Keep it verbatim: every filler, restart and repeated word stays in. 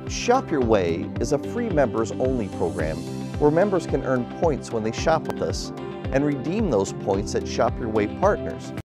Shop Your Way is a free members-only program where members can earn points when they shop with us and redeem those points at Shop Your Way partners.